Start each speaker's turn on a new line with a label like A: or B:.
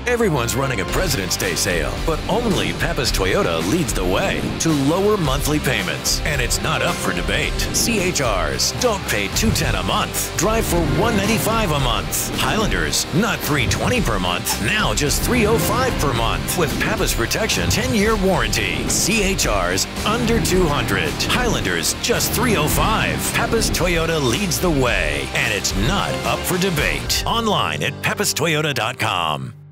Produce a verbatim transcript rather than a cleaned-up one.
A: Everyone's running a President's Day sale, but only Pappas Toyota leads the way to lower monthly payments. And it's not up for debate. C H Rs don't pay two hundred ten dollars a month. Drive for one hundred ninety-five dollars a month. Highlanders, not three hundred twenty dollars per month, now just three hundred five dollars per month. With Pappas Protection ten-year warranty. C H Rs under two hundred. Highlanders, just three hundred five. Pappas Toyota leads the way, and it's not up for debate. Online at pappas toyota dot com.